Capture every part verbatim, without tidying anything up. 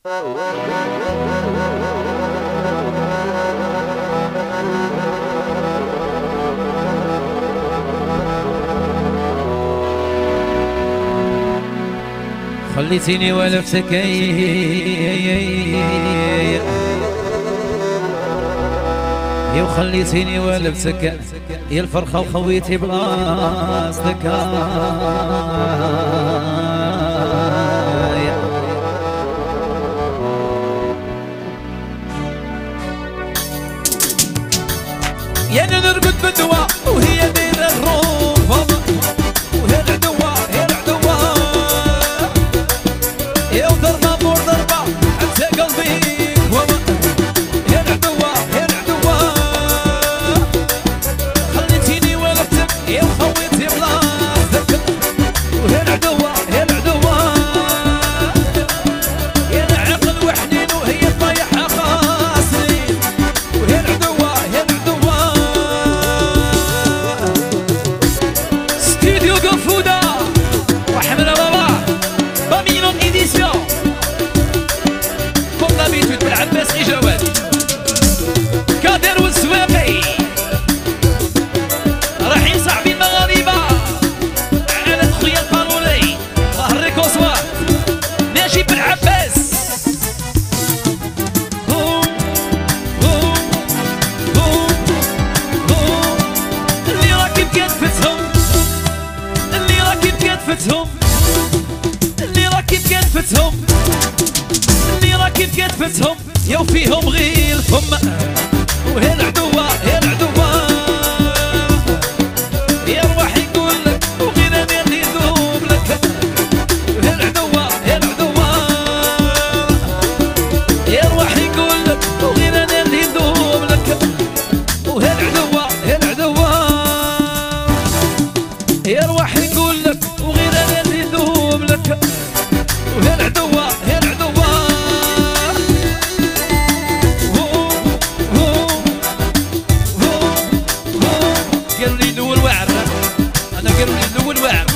خليتيني ولفتك يا وخليتيني ولفتك يا الفرخة وخويتي بلاصتك يا انا نرقد بالدواء وهي دايره الروح وهي العدوة هي العدوة يا وضربة مور ضربة حتى قلبي كوما هي العدوة هي العدوة خليتيني ولفتك يا وخويتي بلاصتك وهي العدوة هي العدوة يا انا عقل وحنين وهي طايحة خاصني وهي العدوة هي العدوة ستوديو قفودة وحملة بابا بامينون إديسيون كوم دابيتود بالعباس إجواد كادر والسواقي رايحين صاحبي المغاربة على خويا القانوني ظهر الكوسوات ناجي بالعباس اللي راكب كتفتهم اللي راكب كتفتهم اللي راكب كتفتهم اللي راكب كتفتهم يا وفيهم غير الفم وهي العدوة هي العدوة يا روحي نقول لك وغير انا اللي ندوب لك وهي العدوة هي العدوة يا روحي نقول لك وغير انا اللي ندوب لك وهي العدوة هي العدوة يا روحي نقول لك وغير انا اللي ندوب لك وهي العدوة هي العدوة قالوا لي نول واعر انا قالوا لي نول واعر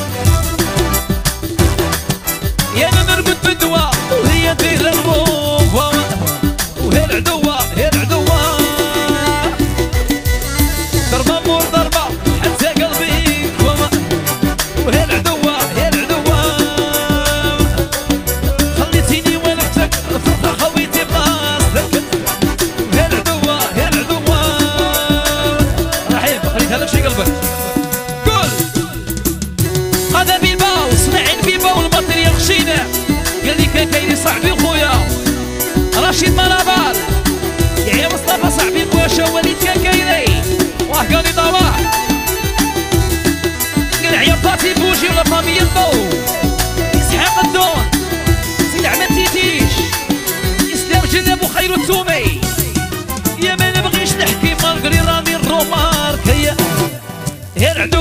يا انا نرقد بالدواء وهي دايره الروح وهي العدوة هي العدوة ضربة مور ضربة حتى قلبي كوما وهي العدوة هي العدوة خليتيني ولفتك الفرقة خويتي بلاصتك وهي العدوة هي العدوة رحيم خليتها لك شي قلبك قول هذا بيباو سمعين بيباو المطرية خشينة قال لي كان كايني صاحبي خويا رشيد مرابال يا مصطفى صاحبي خويا وليد كان كايني واه قال لي ضواح قال عيا باتي بوجي ولا فامي الضو اسحاق الدون سيد احمد تيتيش اسلام جناب وخير التومي يا ما نبغيش نحكي مالغري راني الرومارك هي هي العدو